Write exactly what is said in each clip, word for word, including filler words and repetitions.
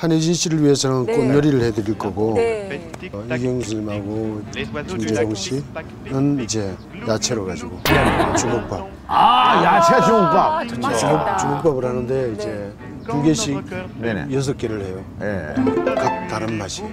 한혜진 씨를 위해서는 네. 꽃요리를 해드릴 거고 네. 어, 이경수 님하고 김재동 씨는 이제 야채로 가지고 주먹밥. 아, 야채 주먹밥. 아, 주먹, 맛있겠다. 주먹밥을 하는데 이제 두 개씩 네네. 여섯 개를 해요. 예. 각 다른 맛이.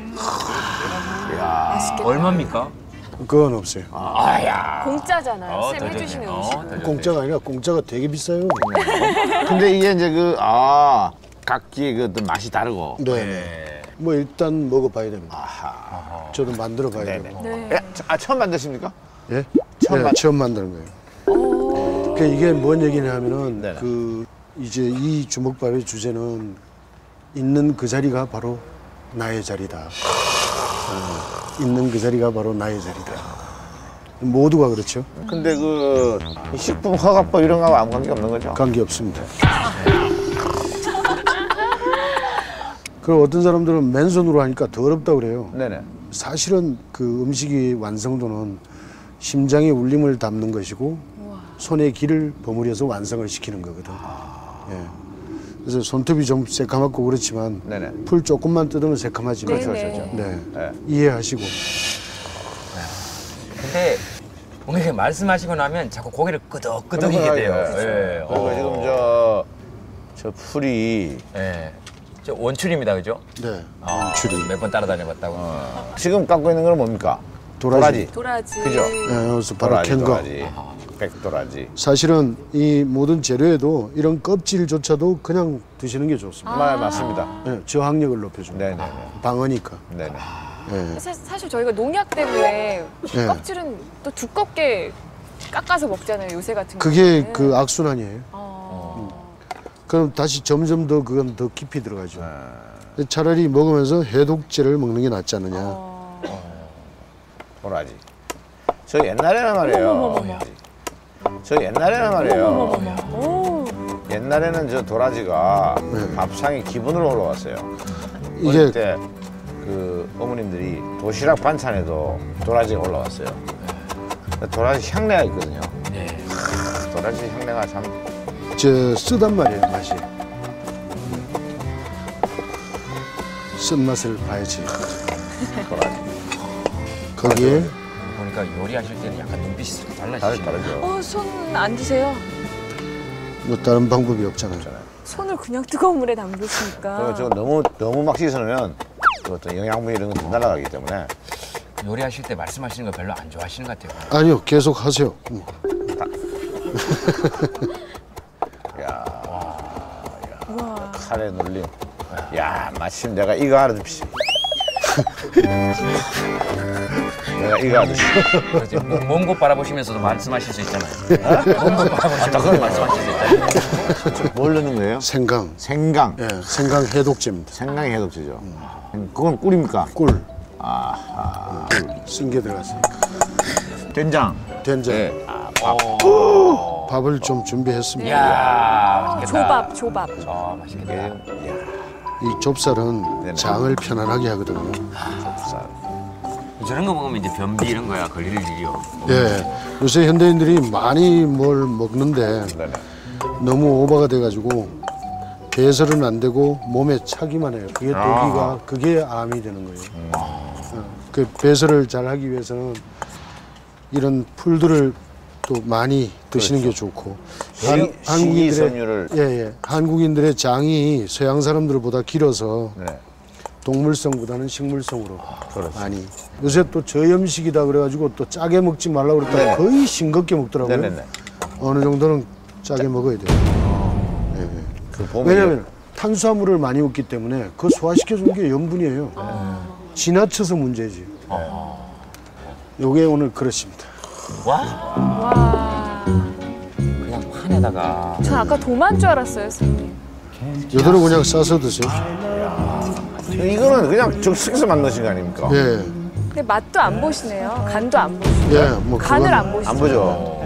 맛있겠다. 얼마입니까? 그건 없어요. 아야. 공짜잖아요. 어, 쌤 더 해주시는 좋네. 어, 음식. 더 좋네. 공짜가 아니라 공짜가 되게 비싸요. 근데 이게 이제 그, 아, 각기의 그 어떤 맛이 다르고. 네. 네. 뭐 일단 먹어봐야 됩니다. 아하. 저도 만들어봐야 네네. 되고. 네. 예? 아, 처음 만드십니까? 예? 처음 네, 만- 처음 만드는 거예요. 그 이게 뭔 얘기냐면은 네네. 그 이제 이 주먹밥의 주제는 있는 그 자리가 바로 나의 자리다. 어, 있는 그 자리가 바로 나의 자리다. 모두가 그렇죠. 근데 그, 식품 허가법 이런 거하고 아무 관계 없는 거죠? 관계 없습니다. 그리고 어떤 사람들은 맨손으로 하니까 더럽다고 그래요. 네네. 사실은 그 음식의 완성도는 심장의 울림을 담는 것이고 손의 기를 버무려서 완성을 시키는 거거든. 예. 그래서 손톱이 좀 새카맣고 그렇지만 네네. 풀 조금만 뜯으면 새카마지만 네네. 그렇죠, 그렇죠. 네. 네. 이해하시고. 근데 뭔가 말씀하시고 나면 자꾸 고개를 끄덕끄덕이게 돼요. 예. 그리고 어. 지금 저, 저 풀이 예. 저 원출입니다, 그죠? 네. 아, 원출이. 몇 번 따라다녀봤다고. 지금 갖고 있는 건 뭡니까? 도라지. 도라지. 그죠? 네, 그래서 바로 도라지, 캔 거. 도라지. 백도라지. 사실은 이 모든 재료에도 이런 껍질조차도 그냥 드시는 게 좋습니다. 말 맞습니다. 네, 저항력을 높여줍니다. 네네네. 방어니까. 네네. 네. 사, 사실 저희가 농약 때문에 네. 껍질은 또 두껍게 깎아서 먹잖아요. 요새 같은 그게 경우는. 그 악순환이에요. 어. 그럼 다시 점점 더 그건 더 깊이 들어가죠. 차라리 먹으면서 해독제를 먹는 게 낫지 않느냐. 어. 도라지. 저 옛날에는 말이에요. 어머머머머. 저 옛날에는 말이에요. 오. 옛날에는 저 도라지가 네. 밥상이 기본으로 올라왔어요. 이게 어릴 때 그 어머님들이 도시락 반찬에도 도라지가 올라왔어요. 도라지 향내가 있거든요. 네. 크, 도라지 향내가 참. 저 쓰단 말이에요, 맛이. 쓴 맛을 봐야지. 도라지. 거기에 보니까 요리하실 때는 약간 눈빛이 다르 달라지시네요. 다르죠. 어, 손 안 드세요? 뭐 다른 방법이 없잖아요. 손을 그냥 뜨거운 물에 담그시니까. 그리고 저거 너무 너무 막 씻으면 그 어떤 영양분 이런 거 다 날아가기 때문에. 요리하실 때 말씀하시는 거 별로 안 좋아하시는 것 같아요. 아니요, 계속 하세요. 음. 야, 우와. 칼에 눌림. 야, 마침 내가 이거 하나 줍시. 내가 이거 하듯이. 먼 곳 바라보시면서도 말씀하실 수 있잖아요. 먼 곳 바라보시면서 말씀하실 수 있잖아요. 뭘 넣는 거예요? 생강. 생강. 예, 생강 해독제입니다. 생강이 해독제죠. 그건 꿀입니까? 꿀. 아하. 쓴 게 들어갔으니까. 된장. 된장. 네. 밥을 좀 준비했습니다. 이야, 맛있겠다. 조밥, 조밥. 아, 맛있겠다. 이게 야, 이 좁쌀은 네네. 장을 편안하게 하거든요. 좁쌀. 저런 거 먹으면 이제 변비 이런 거야 걸릴 일이요. 예, 요새 현대인들이 많이 뭘 먹는데 네네. 너무 오버가 돼가지고 배설은 안 되고 몸에 차기만 해요. 그게 독이가 그게 암이 되는 거예요. 어, 그 배설을 잘 하기 위해서는 이런 풀들을 또 많이 드시는 게 좋고 식- 식이섬유를- 예, 예, 한국인들의 장이 서양 사람들보다 길어서 네. 동물성보다는 식물성으로 그렇죠. 많이. 요새 또 저염식이다 그래가지고 또 짜게 먹지 말라고 그랬다가 네. 거의 싱겁게 먹더라고요. 네네네. 어느 정도는 짜게 먹어야 돼요. 예, 예. 그 봄에 왜냐하면 탄수화물을 많이 먹기 때문에 그 소화시켜주는 게 염분이에요. 지나쳐서 문제지. 요게 오늘 그렇습니다. 와, 와. 그냥 판에다가. 전 아까 도마인 줄 알았어요, 선생님. 요대로 그냥 싸서 드세요. 이거는 그냥 즉석에서 만드신 거 아닙니까? 예, 근데 맛도 안 보시네요. 간도 안 보시고. 예, 뭐 간을 그건, 안 보시고. 안 보죠.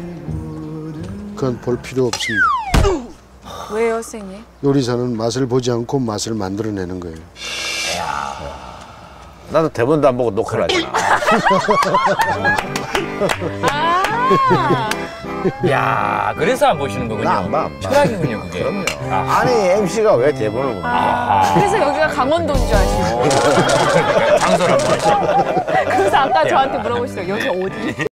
그건 볼 필요 없습니다. 왜요, 선생님? 요리사는 맛을 보지 않고 맛을 만들어내는 거예요. 나도 대본도 안 보고 녹화를 하잖아. 아. 야, 그래서 안 보시는 거군요. 나 안 봐, 안 봐. 철학이군요, 그게. 그럼요. 아. 아니 엠씨가 왜 대본을 보냐? 아. 그래서 여기가 강원도인 줄 아시고. 장소를 한번 하시고. 그래서 아까 저한테 물어보시더라고요. 여기 어디?